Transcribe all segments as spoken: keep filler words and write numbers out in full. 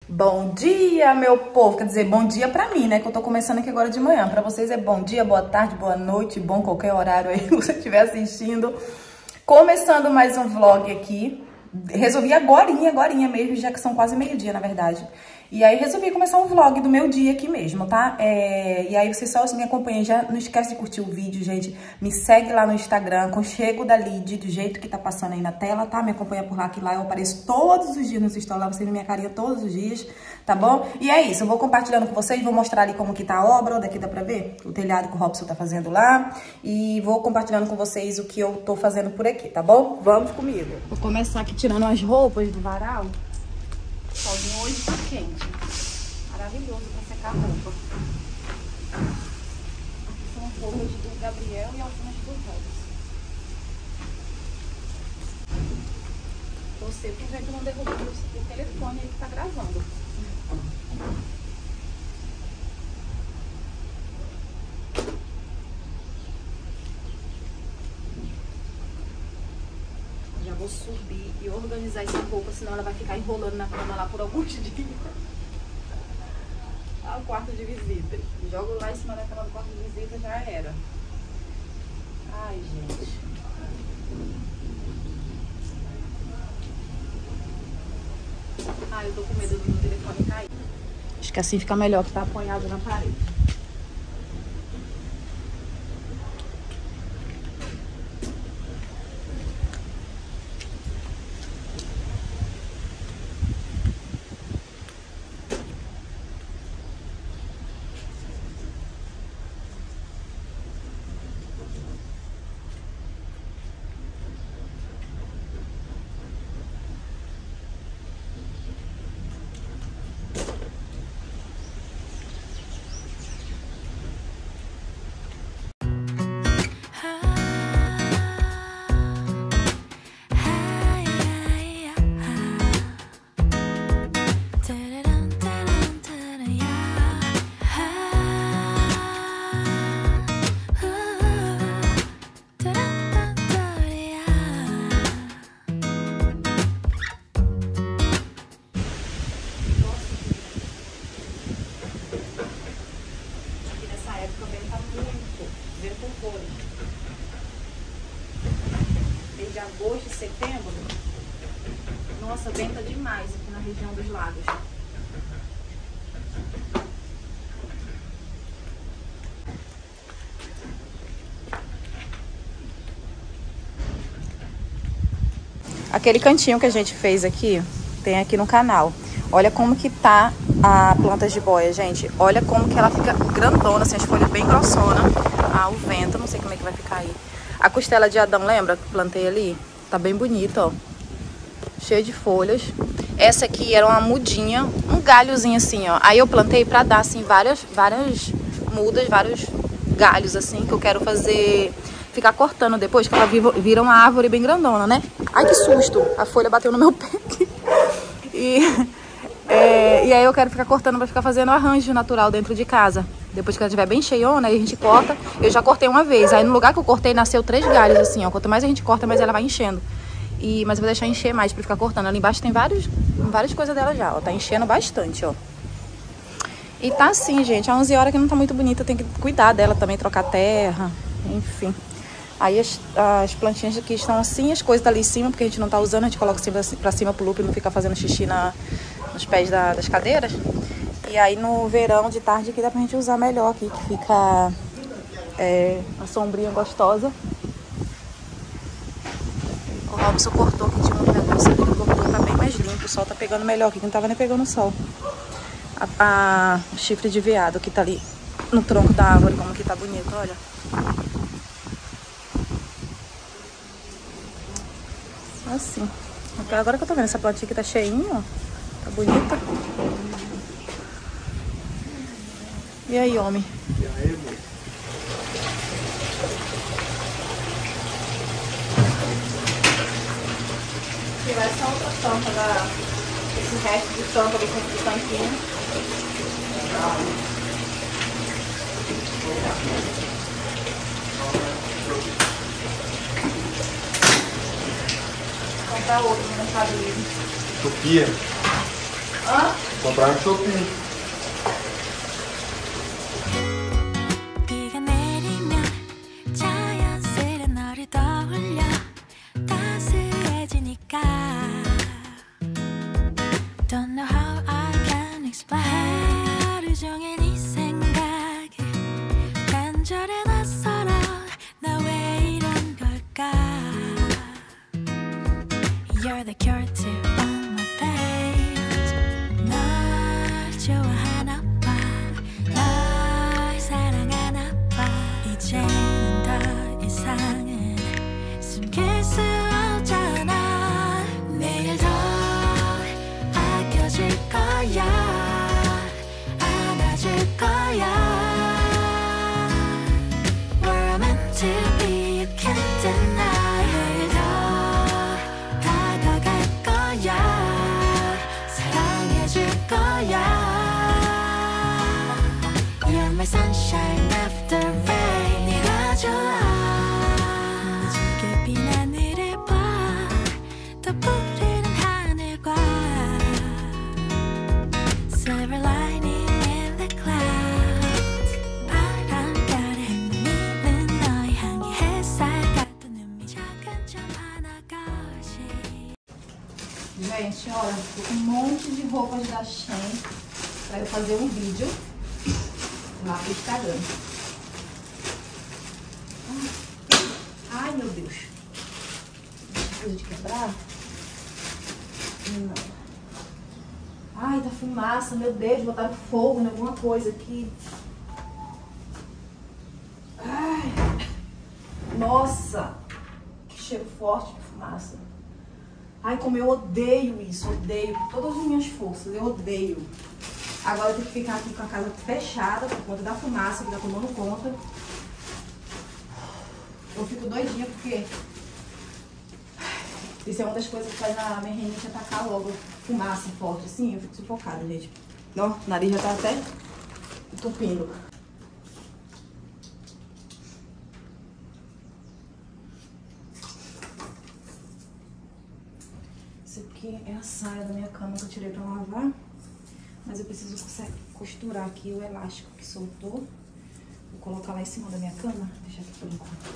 Bom dia, meu povo. Quer dizer, bom dia pra mim, né? Que eu tô começando aqui agora de manhã. Pra vocês é bom dia, boa tarde, boa noite, bom qualquer horário aí que você estiver assistindo. Começando mais um vlog aqui. Resolvi agorinha, agorinha mesmo, já que são quase meio-dia, na verdade. E aí resolvi começar um vlog do meu dia aqui mesmo, tá? É... E aí vocês só me acompanhem, já não esquece de curtir o vídeo, gente. Me segue lá no Instagram, Aconchego da Lid, do jeito que tá passando aí na tela, tá? Me acompanha por lá, que lá eu apareço todos os dias nos stories, lá você vê minha carinha todos os dias, tá bom? E é isso, eu vou compartilhando com vocês, vou mostrar ali como que tá a obra, ó, daqui dá pra ver o telhado que o Robson tá fazendo lá. E vou compartilhando com vocês o que eu tô fazendo por aqui, tá bom? Vamos comigo. Vou começar aqui tirando as roupas do varal. O solzinho hoje tá quente. Maravilhoso pra secar a roupa. Aqui são as roupas do Gabriel e algumas do Robson. Torcer pro vento não derrubar o telefone aí que tá gravando. Já vou subir e organizar essa roupa, senão ela vai ficar enrolando na cama lá por alguns dias. Lá o quarto de visita. Jogo lá em cima da cama do quarto de visita, já era. Ai, gente. Ai, eu tô com medo do meu telefone cair. Acho que assim fica melhor, que tá apoiado na parede. Desde agosto e setembro, nossa, venta demais aqui na região dos lagos. Aquele cantinho que a gente fez aqui, tem aqui no canal. Olha como que tá a planta de boia, gente. Olha como que ela fica grandona, assim, as folhas bem grossona. Ah, o vento, não sei como é que vai ficar aí. A costela de Adão, lembra que plantei ali? Tá bem bonita, ó. Cheia de folhas. Essa aqui era uma mudinha, um galhozinho assim, ó. Aí eu plantei pra dar, assim, várias, várias mudas, vários galhos, assim, que eu quero fazer... Ficar cortando depois, que ela vira uma árvore bem grandona, né? Ai, que susto! A folha bateu no meu pé aqui. E, é, e aí eu quero ficar cortando pra ficar fazendo arranjo natural dentro de casa. Depois que ela estiver bem cheiona, aí a gente corta. Eu já cortei uma vez. Aí no lugar que eu cortei, nasceu três galhos, assim, ó. Quanto mais a gente corta, mais ela vai enchendo. E, mas eu vou deixar encher mais pra ficar cortando. Ali embaixo tem vários, várias coisas dela já, ó. Tá enchendo bastante, ó. E tá assim, gente. Há onze horas que não tá muito bonita. Tem que cuidar dela também, trocar terra. Enfim. Aí as, as plantinhas aqui estão assim, as coisas dali em cima, porque a gente não tá usando. A gente coloca assim pra cima pro loop e não fica fazendo xixi na, nos pés da, das cadeiras. E aí no verão, de tarde, aqui dá pra gente usar melhor aqui, que fica é, uma sombrinha gostosa. O Robson cortou aqui, tinha um negócio aqui, ele cortou, tá bem mais limpo, o sol tá pegando melhor aqui, que não tava nem pegando o sol. A, a, o chifre de veado que tá ali no tronco da árvore, como que tá bonito, olha. Assim. Agora que eu tô vendo essa plantinha que tá cheinha, ó, tá bonita. E aí, homem? E aí, amor? Aqui vai só outra tampa da... Esse resto de tampa do, do tanquinho. Vou comprar outro no Mercado Livre. Tupia. Hã? Comprar um shopping. Don't know how I can explain. 하루 종일 네 생각에 간절해 낯설어. 나 왜 이런 걸까? You're the cure to all my pains. 널 좋아하나 봐. 널 사랑하나 봐. 이제는 더 이상은 숨길 수 없잖아. 내일 더 아껴줄 거야. 안아줄 거야. We're meant to be, you can't deny. 내일 더 다가갈 거야. 사랑해줄 거야. You're my sunshine after rain. 네가 좋아. 무지개 빈 하늘을 봐. 더 푸르른 하늘과 silver lining in the clouds. 바람결에 미는 너의 향기. 햇살 같은 눈빛. 작은 점 하나것이. Gente, olha, tô com um monte de roupas da Shein pra eu fazer um vídeo lá pro Instagram. Ai, meu Deus. Coisa de quebrar? Não. Ai, tá fumaça, meu Deus, botaram fogo em alguma coisa aqui. Ai. Nossa, que cheiro forte de fumaça. Ai, como eu odeio isso, odeio com todas as minhas forças, eu odeio. Agora eu tenho que ficar aqui com a casa fechada por conta da fumaça que tá tomando conta. Eu fico doidinha porque isso é uma das coisas que faz a minha rinite atacar logo. Fumaça forte assim, eu fico sufocada, gente. Ó, o nariz já tá até entupindo. Isso aqui é a saia da minha cama que eu tirei pra lavar. Mas eu preciso costurar aqui o elástico que soltou. Vou colocar lá em cima da minha cama. Deixa aqui por enquanto.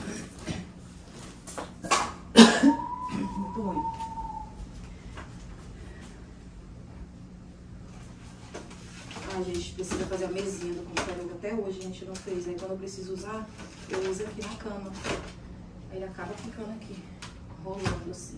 Muito ruim. Ai, gente, precisa fazer a mesinha do computador, que até hoje a gente não fez. Aí quando eu preciso usar, eu uso aqui na cama. Aí ele acaba ficando aqui, rolando assim.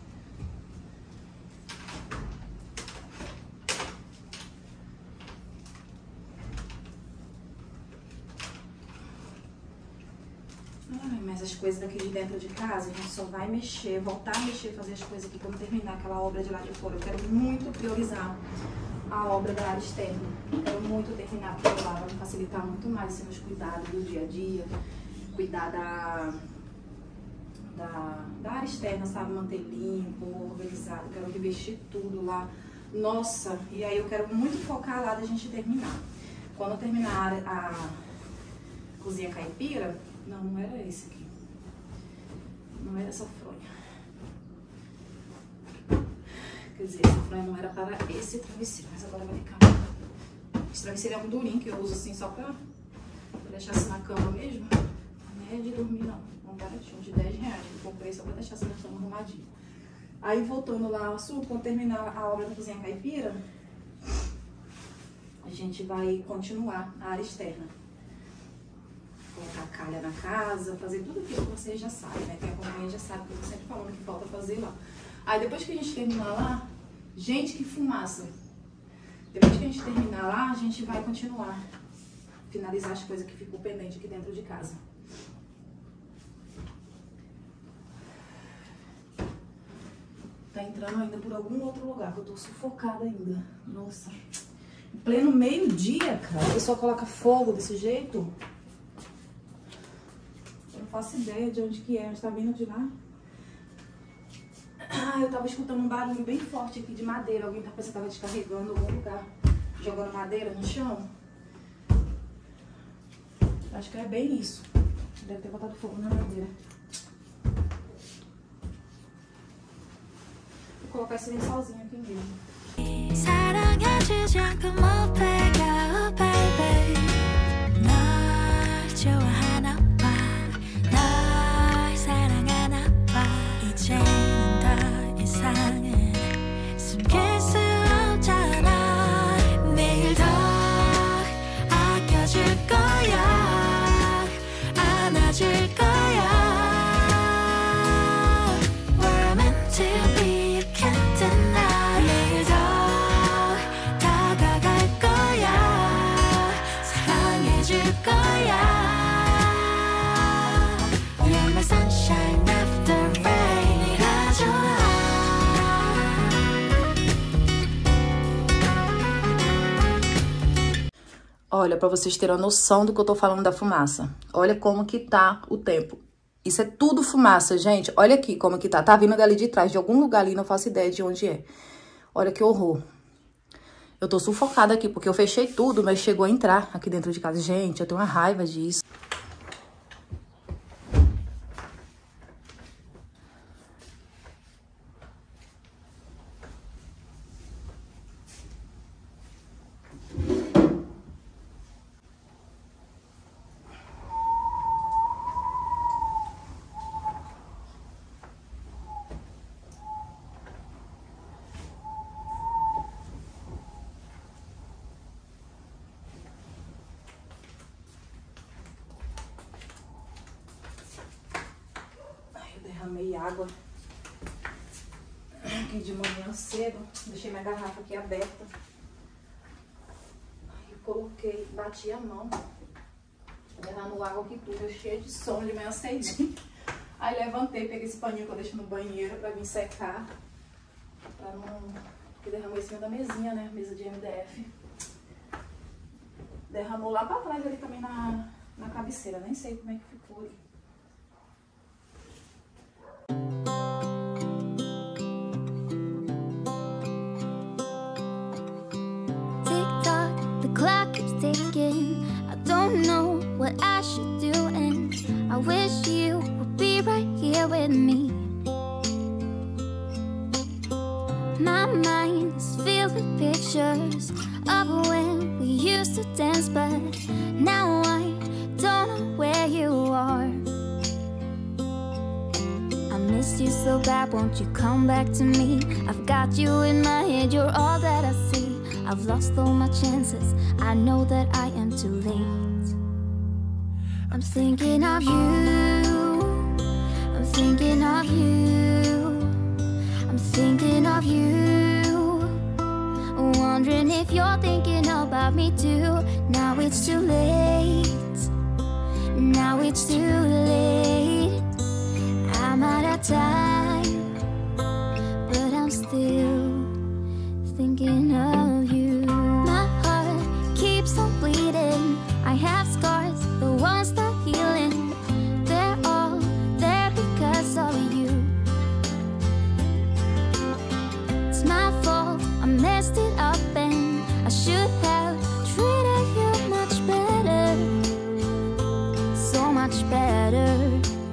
Ai, mas as coisas daqui de dentro de casa, a gente só vai mexer, voltar a mexer, fazer as coisas aqui quando terminar aquela obra de lá de fora. Eu quero muito priorizar a obra da área externa. Eu quero muito terminar aquilo lá, vai me facilitar muito mais assim, os cuidados do dia a dia, cuidar da, da, da área externa, sabe? Manter limpo, organizado. Quero revestir tudo lá. Nossa, e aí eu quero muito focar lá da gente terminar. Quando eu terminar a, a cozinha caipira, não, não era esse aqui. Não era essa fronha. Quer dizer, essa fronha não era para esse travesseiro, mas agora vai ficar. Esse travesseiro é um durinho que eu uso assim só pra, pra deixar assim na cama mesmo. Não é de dormir não, é um baratinho de dez reais. Eu comprei só pra deixar assim na cama arrumadinho. Aí voltando lá ao assunto, quando terminar a obra da cozinha caipira, a gente vai continuar a área externa. Colocar calha na casa, fazer tudo aquilo que vocês já sabem, né? Quem acompanha já sabe que eu tô sempre falando que falta fazer lá. Aí depois que a gente terminar lá, gente, que fumaça. Depois que a gente terminar lá, a gente vai continuar. Finalizar as coisas que ficou pendente aqui dentro de casa. Tá entrando ainda por algum outro lugar, que eu tô sufocada ainda. Nossa. Em pleno meio-dia, cara, a pessoa coloca fogo desse jeito. Eu não faço ideia de onde que é, mas tá vindo de lá. Ah, eu tava escutando um barulho bem forte aqui de madeira. Alguém tá pensando que tava descarregando em algum lugar, jogando madeira no chão. Acho que é bem isso. Deve ter botado fogo na madeira. Vou colocar esse lençolzinho aqui mesmo. 사랑해주지 않고 못 배가 baby 널 좋아하나 봐 널 사랑하나 봐 이제는 더 이상은 숨길 수 없잖아 내일 더 아껴줄 거야 안아줄 거야 We're meant to be, you can't deny 내일 더 다가갈 거야 사랑해줄 거야 You're my sunshine after rain 네가 좋아 Olha, pra vocês terem a noção do que eu tô falando da fumaça. Olha como que tá o tempo. Isso é tudo fumaça, gente. Olha aqui como que tá. Tá vindo dali de trás, de algum lugar ali, não faço ideia de onde é. Olha que horror. Eu tô sufocada aqui, porque eu fechei tudo, mas chegou a entrar aqui dentro de casa. Gente, eu tenho uma raiva disso. Derramei água aqui de manhã cedo. Deixei minha garrafa aqui aberta. Aí coloquei, bati a mão. Derramou água aqui tudo, cheio de sono de manhã cedinho. Aí levantei, peguei esse paninho que eu deixo no banheiro pra vir secar. Pra não... Porque derramou em cima da mesinha, né? Mesa de M D F. Derramou lá pra trás ali também na, na cabeceira. Nem sei como é que ficou ali. Clock keeps ticking. I don't know what I should do, and I wish you would be right here with me. My mind is filled with pictures of when we used to dance, but now I don't know where you are. I missed you so bad, won't you come back to me? I've got you in my head, you're all that I see. I've lost all my chances, I know that I am too late. I'm thinking of you, I'm thinking of you, I'm thinking of you, wondering if you're thinking about me too. Now it's too late, now it's too late. I'm out of time, but I'm still thinking of you. My heart keeps on bleeding. I have scars, the ones not healing. They're all there because of you. It's my fault, I messed it up, and I should have treated you much better, so much better.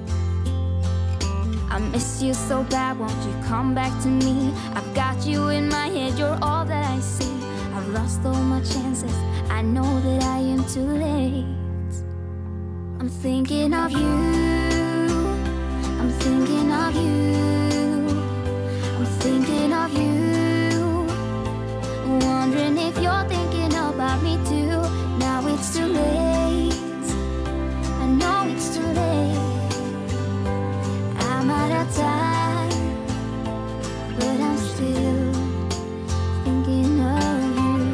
I miss you so bad, won't you come back to me? I've got you in my head, you're all that I see. I've lost all my chances, I know that I am too late. I'm thinking of you, I'm thinking of you, I'm thinking of you, wondering if you're thinking about me too. Now it's too late, I know it's too late. I'm out of time, but I'm still thinking of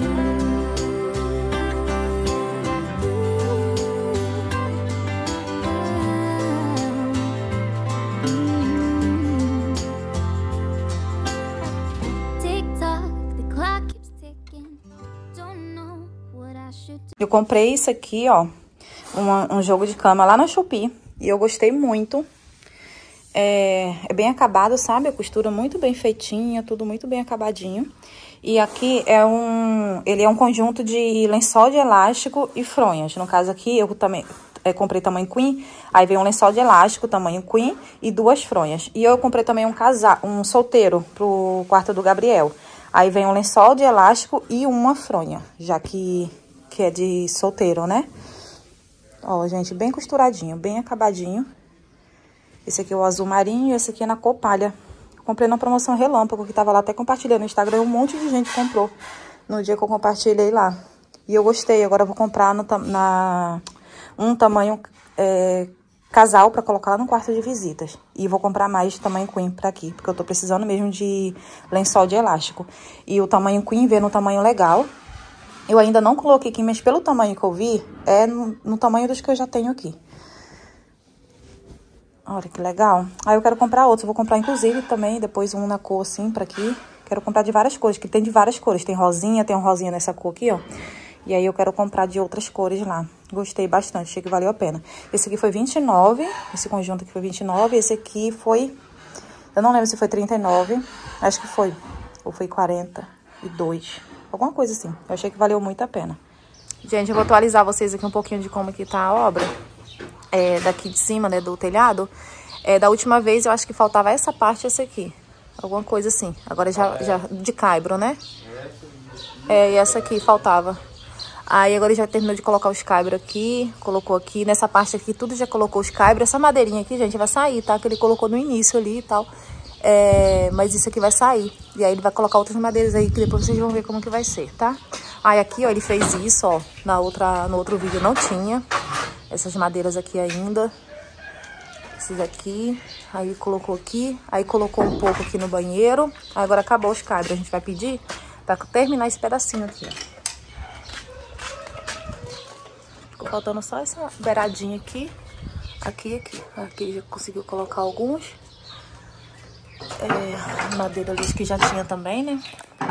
you. Tick tock, the clock keeps ticking. Don't know what I should do. Eu comprei isso aqui, ó, uma, um jogo de cama lá na Shopee, e eu gostei muito. É, é bem acabado, sabe? A costura muito bem feitinha, tudo muito bem acabadinho. E aqui é um, ele é um conjunto de lençol de elástico e fronhas. No caso aqui, eu também é, comprei tamanho queen, aí veio um lençol de elástico, tamanho queen, e duas fronhas. E eu comprei também um casal, um solteiro pro quarto do Gabriel. Aí vem um lençol de elástico e uma fronha, já que, que é de solteiro, né? Ó, gente, bem costuradinho, bem acabadinho. Esse aqui é o azul marinho e esse aqui é na cor palha. Comprei na promoção relâmpago, que tava lá até compartilhando no Instagram. Um monte de gente comprou no dia que eu compartilhei lá. E eu gostei. Agora eu vou comprar no, na, um tamanho é, casal pra colocar lá no quarto de visitas. E vou comprar mais de tamanho queen pra aqui, porque eu tô precisando mesmo de lençol de elástico. E o tamanho queen vê no tamanho legal. Eu ainda não coloquei aqui, mas pelo tamanho que eu vi, é no, no tamanho dos que eu já tenho aqui. Olha que legal. Aí eu quero comprar outros. Eu vou comprar, inclusive, também, depois um na cor assim, pra aqui. Quero comprar de várias cores, que tem de várias cores. Tem rosinha, tem um rosinha nessa cor aqui, ó. E aí eu quero comprar de outras cores lá. Gostei bastante, achei que valeu a pena. Esse aqui foi vinte e nove, esse conjunto aqui foi vinte e nove. Esse aqui foi... Eu não lembro se foi trinta e nove. Acho que foi. Ou foi quarenta e dois. Alguma coisa assim. Eu achei que valeu muito a pena. Gente, eu vou atualizar vocês aqui um pouquinho de como que tá a obra. É, daqui de cima, né, do telhado. É, da última vez eu acho que faltava essa parte e essa aqui. Alguma coisa assim. Agora já, já de caibro, né? É, e essa aqui faltava. Aí agora já terminou de colocar os caibros aqui. Colocou aqui. Nessa parte aqui tudo já colocou os caibros. Essa madeirinha aqui, gente, vai sair, tá? Que ele colocou no início ali e tal. É, mas isso aqui vai sair. E aí ele vai colocar outras madeiras aí que depois vocês vão ver como que vai ser, tá? Aí aqui, ó, ele fez isso, ó. Na outra, no outro vídeo não tinha. Essas madeiras aqui ainda. Esses aqui. Aí colocou aqui. Aí colocou um pouco aqui no banheiro. Aí agora acabou os caibros. A gente vai pedir pra terminar esse pedacinho aqui, ó. Ficou faltando só essa beiradinha aqui. Aqui e aqui. Aqui já conseguiu colocar alguns. É, madeira ali que já tinha também, né?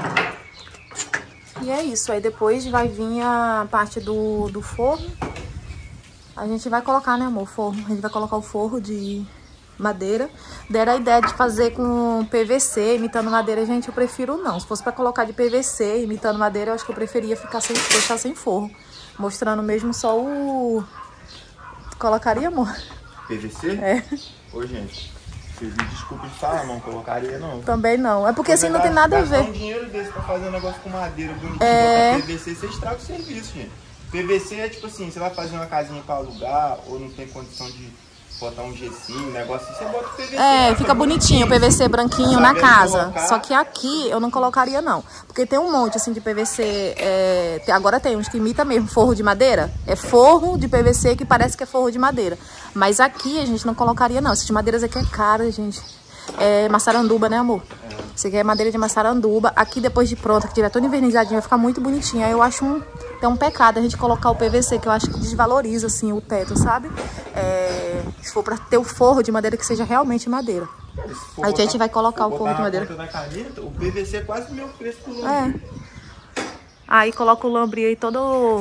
E é isso. Aí depois vai vir a parte do, do forro. A gente vai colocar, né, amor, forro. A gente vai colocar o forro de madeira. Deram a ideia de fazer com P V C, imitando madeira. Gente, eu prefiro não. Se fosse pra colocar de P V C, imitando madeira, eu acho que eu preferia ficar sem, deixar sem forro. Mostrando mesmo só o... Colocaria, amor? P V C? É. Ô, gente, vocês me desculpem de falar, não colocaria, não. Também não. É porque assim não tem nada a ver. Um dinheiro desse pra fazer um negócio com madeira bonitinho, é... P V C, você estraga o serviço, gente. P V C é tipo assim, você vai fazer uma casinha pra alugar ou não tem condição de botar um gessinho, um negócio assim, você bota o P V C. É, fica bonitinho, o P V C branquinho na casa. Colocar. Só que aqui eu não colocaria não. Porque tem um monte assim de P V C, é... agora tem uns que imita mesmo forro de madeira. É forro de P V C que parece que é forro de madeira. Mas aqui a gente não colocaria não. Essas madeiras aqui é cara, gente. É maçaranduba, né, amor? É. Isso aqui é madeira de maçaranduba. Aqui depois de pronta, que tiver toda envernizadinha, vai ficar muito bonitinho. Aí eu acho um, é um pecado a gente colocar o P V C, que eu acho que desvaloriza, assim, o teto, sabe? É, se for pra ter o forro de madeira que seja realmente madeira. Aí a gente vai colocar o forro de madeira. Da caneta, o P V C é quase o meu preço do lambri. É. Aí coloca o lambri aí todo...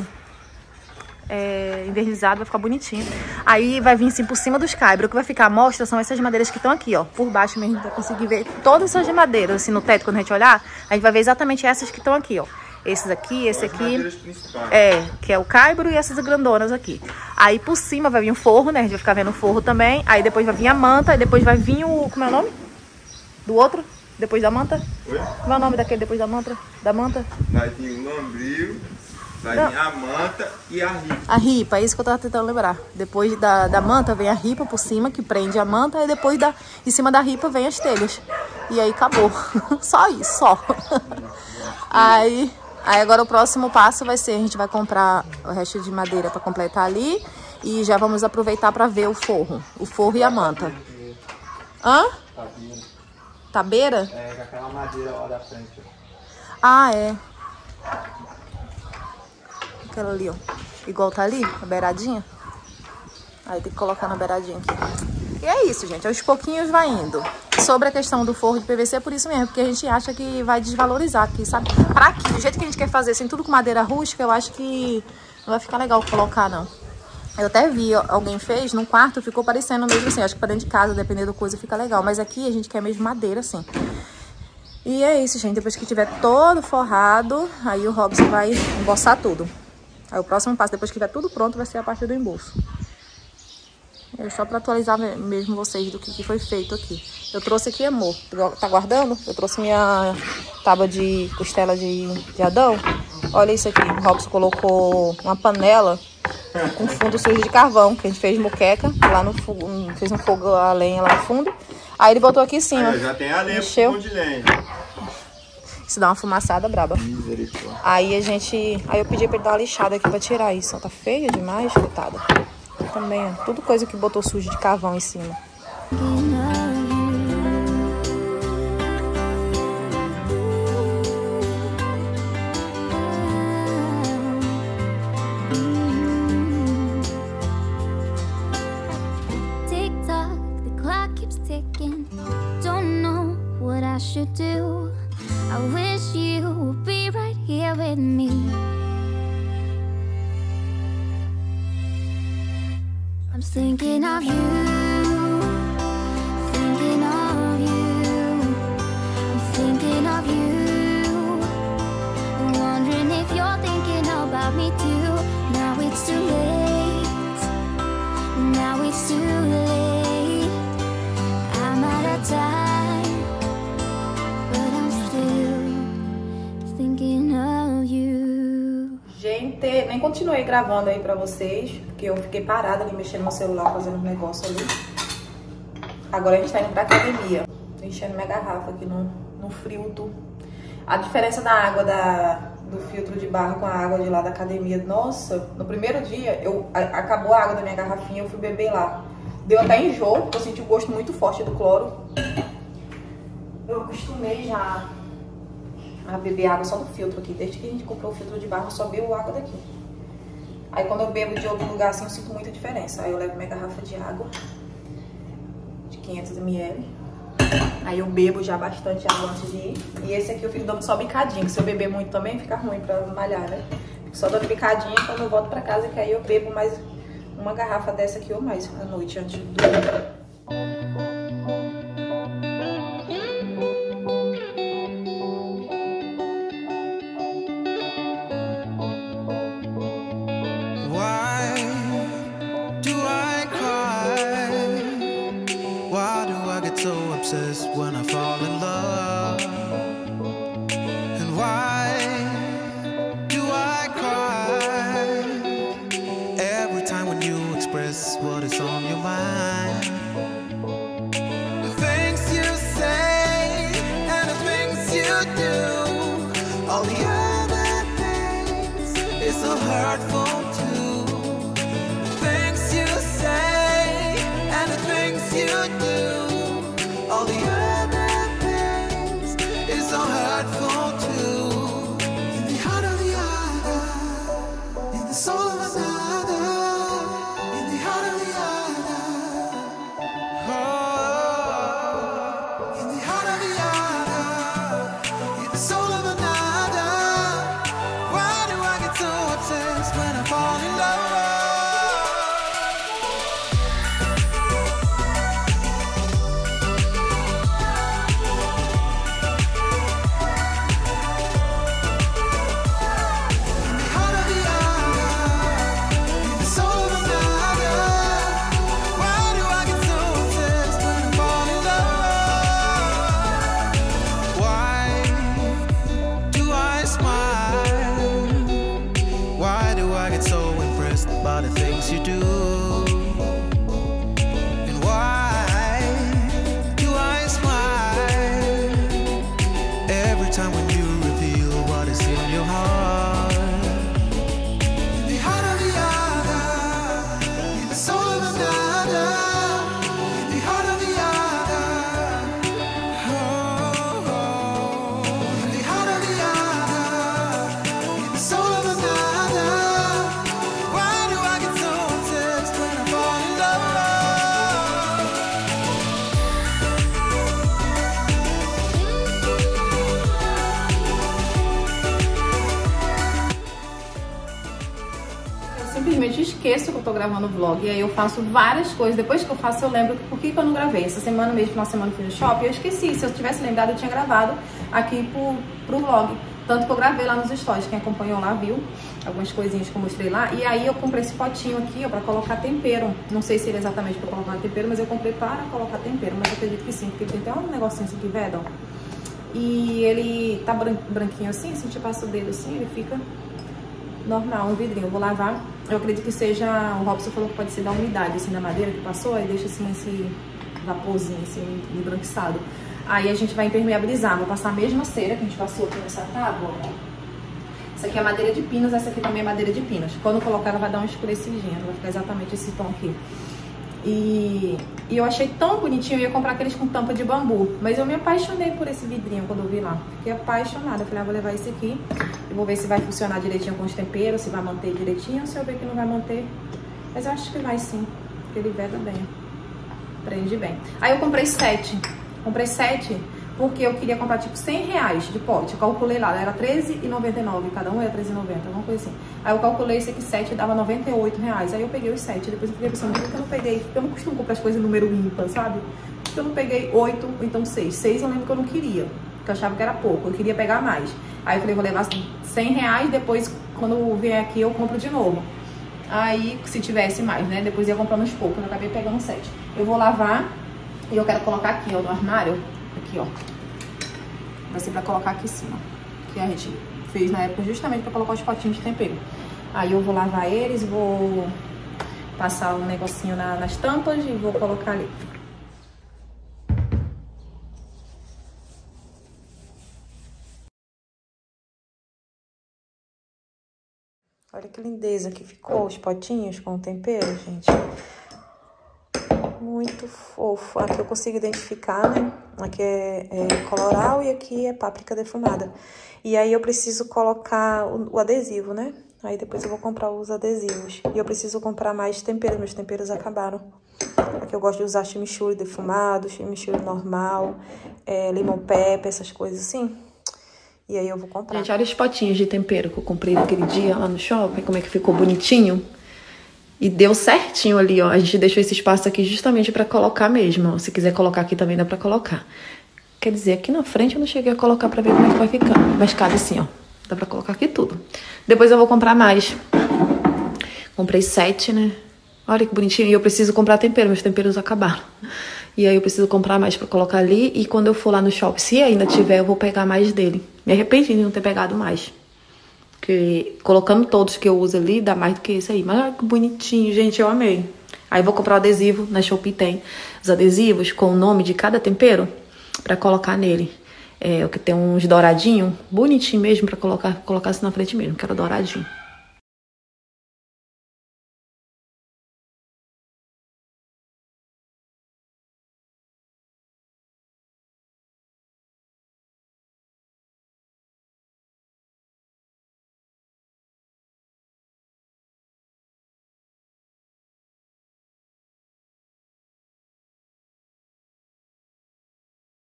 É, invernizado, vai ficar bonitinho. Aí vai vir assim por cima dos caibros. O que vai ficar à mostra são essas madeiras que estão aqui, ó. Por baixo mesmo, a gente vai conseguir ver todas essas madeiras, assim, no teto, quando a gente olhar. A gente vai ver exatamente essas que estão aqui, ó. Esses aqui, esse aqui. É, que é o caibro e essas grandonas aqui. Aí por cima vai vir o forro, né? A gente vai ficar vendo o forro também. Aí depois vai vir a manta, aí depois vai vir o... Como é o nome? Do outro? Depois da manta? Oi? Como é o nome daquele depois da manta? Da manta? Vai vir o lambril. Vai vir a manta e a ripa. A ripa, é isso que eu tava tentando lembrar. Depois da, da manta vem a ripa por cima, que prende a manta. E depois da, em cima da ripa vem as telhas. E aí acabou. Só isso, só. Aí, aí agora o próximo passo vai ser, a gente vai comprar o resto de madeira pra completar ali. E já vamos aproveitar pra ver o forro. O forro e a manta. Hã? Tabeira. Tabeira? É, com aquela madeira lá da frente. Ah, é. Aquela ali, ó. Igual tá ali, a beiradinha. Aí tem que colocar na beiradinha aqui. E é isso, gente. Aos pouquinhos vai indo. Sobre a questão do forro de P V C, é por isso mesmo. Porque a gente acha que vai desvalorizar aqui, sabe? Pra aqui, do jeito que a gente quer fazer, assim, tudo com madeira rústica, eu acho que não vai ficar legal colocar, não. Eu até vi, ó, alguém fez, no quarto ficou parecendo mesmo assim. Acho que pra dentro de casa, dependendo da coisa, fica legal. Mas aqui a gente quer mesmo madeira, assim. E é isso, gente. Depois que tiver todo forrado, aí o Robson vai emboçar tudo. Aí o próximo passo, depois que tiver tudo pronto, vai ser a parte do embolso. É só pra atualizar mesmo vocês do que, que foi feito aqui. Eu trouxe aqui, amor. Tá guardando? Eu trouxe minha tábua de costela de, de Adão. Olha isso aqui. O Robson colocou uma panela com fundo sujo de carvão, que a gente fez moqueca. Lá no fogo, fez um fogo a lenha lá no fundo. Aí ele botou aqui em cima. Aí, já tem a lenha encheu. De lenha. Isso dá uma fumaçada braba. Aí a gente... Aí eu pedi pra ele dar uma lixada aqui pra tirar isso. Tá feia demais, coitada. Também, ó. Tudo coisa que botou sujo de carvão em cima. Tick-tock, the clock keeps ticking. Don't know what I should do. I wish you would be right here with me. I'm thinking of you, thinking of you, I'm thinking of you, wondering if you're thinking about me too. Now it's too late, now it's too late, I'm out of time, but I'm still thinking of you. Gente, nem continuei gravando aí pra vocês, porque eu fiquei parada ali mexendo no celular, fazendo um negócio ali. Agora a gente tá indo pra academia. Tô enchendo minha garrafa aqui no, no filtro. A diferença da água da, do filtro de barro com a água de lá da academia, nossa, no primeiro dia, eu, a, acabou a água da minha garrafinha, eu fui beber lá. Deu até enjoo, porque eu senti o gosto muito forte do cloro. Eu acostumei já a beber água só do filtro aqui. Desde que a gente comprou o filtro de barro, eu só bebo água daqui. Aí quando eu bebo de outro lugar assim, eu sinto muita diferença. Aí eu levo minha garrafa de água de quinhentos mililitros. Aí eu bebo já bastante água antes de ir. E esse aqui eu fico dando só bicadinha, que se eu beber muito também fica ruim pra malhar, né? Fico só dando bicadinha quando eu volto pra casa, que aí eu bebo mais uma garrafa dessa aqui ou mais à noite antes de dormir. When I fall in love, and why do I cry every time when you express what is on your mind? The things you say and the things you do, all the other things is so hurtful too. The things you say and the things you do, all the other things is so hurtful too. In the heart of the other, in the soul of another, in the heart of the other, oh, in the heart of the other, in the soul of another. Why do I get so obsessed when I fall in love? By the things you do, and why do I smile every time when you reveal what is in your heart? In the heart of the other, in the soul of another, in the heart of the other, oh, oh, in the heart of the other, in the soul of another. Simplesmente esqueço que eu tô gravando o vlog. E aí eu faço várias coisas. Depois que eu faço, eu lembro por que, que eu não gravei. Essa semana mesmo, final de semana, eu fui no shopping. Eu esqueci. Se eu tivesse lembrado, eu tinha gravado aqui pro, pro vlog. Tanto que eu gravei lá nos stories, quem acompanhou lá viu algumas coisinhas que eu mostrei lá. E aí eu comprei esse potinho aqui, ó, pra colocar tempero. Não sei se ele é exatamente pra colocar tempero, mas eu comprei para colocar tempero. Mas eu acredito que sim, porque tem até um negocinho assim que veda, ó. E ele tá branquinho assim, se a gente passa o dedo assim, ele fica normal, um vidrinho. Eu vou lavar, eu acredito que seja, o Robson falou que pode ser da umidade, assim, da madeira que passou, aí deixa assim esse vaporzinho, assim, embranquiçado. Aí a gente vai impermeabilizar, vou passar a mesma cera que a gente passou aqui nessa tábua, ó. Essa aqui é madeira de pinos, essa aqui também é madeira de pinos. Quando eu colocar ela vai dar uma escurecidinha, vai ficar exatamente esse tom aqui. E, e eu achei tão bonitinho, eu ia comprar aqueles com tampa de bambu. Mas eu me apaixonei por esse vidrinho quando eu vi lá. Fiquei apaixonada, eu falei, ah, vou levar esse aqui. E vou ver se vai funcionar direitinho com os temperos, se vai manter direitinho, ou se eu ver que não vai manter. Mas eu acho que vai sim, porque ele veda bem. Prende bem. Aí eu comprei sete. Comprei sete porque eu queria comprar tipo cem reais de pote. Eu calculei lá, era treze reais e noventa e nove centavos, cada um era treze reais e noventa centavos, alguma coisa assim. Aí eu calculei esse aqui sete dava noventa e oito reais. Aí eu peguei os sete, depois eu fiquei pensando, por que eu não peguei? Porque eu não costumo comprar as coisas em número ímpar, sabe? Porque eu não peguei oito, então seis. seis eu lembro que eu não queria, porque eu achava que era pouco, eu queria pegar mais. Aí eu falei, vou levar cem reais, depois quando eu vier aqui eu compro de novo. Aí, se tivesse mais, né? Depois ia comprando uns poucos, eu acabei pegando sete. Eu vou lavar e eu quero colocar aqui, ó, no armário. Aqui, ó. Vai ser pra colocar aqui em cima. Que a gente fez na época justamente pra colocar os potinhos de tempero. Aí eu vou lavar eles, vou passar um negocinho na, nas tampas e vou colocar ali. Olha que lindeza que ficou os potinhos com o tempero, gente. Muito fofo. Aqui eu consigo identificar, né? Aqui é, é coloral e aqui é páprica defumada. E aí eu preciso colocar o, o adesivo, né? Aí depois eu vou comprar os adesivos. E eu preciso comprar mais temperos, meus temperos acabaram. Aqui eu gosto de usar chimichurri defumado, chimichurri normal, é, limão pepper, essas coisas assim. E aí eu vou comprar. Gente, olha os potinhos de tempero que eu comprei naquele dia lá no shopping, como é que ficou bonitinho. E deu certinho ali, ó. A gente deixou esse espaço aqui justamente pra colocar mesmo, ó. Se quiser colocar aqui também dá pra colocar. Quer dizer, aqui na frente eu não cheguei a colocar pra ver como é que vai ficar. Mas cabe assim, ó. Dá pra colocar aqui tudo. Depois eu vou comprar mais. Comprei sete, né? Olha que bonitinho. E eu preciso comprar tempero, meus temperos acabaram. E aí eu preciso comprar mais pra colocar ali. E quando eu for lá no shopping, se ainda tiver, eu vou pegar mais dele. Me arrependi de não ter pegado mais. Porque colocando todos que eu uso ali, dá mais do que isso aí. Mas olha que bonitinho, gente, eu amei. Aí eu vou comprar o adesivo, na Shopee tem os adesivos com o nome de cada tempero pra colocar nele. É, o que tem uns douradinhos, bonitinho mesmo, pra colocar, colocar assim na frente mesmo, que era douradinho.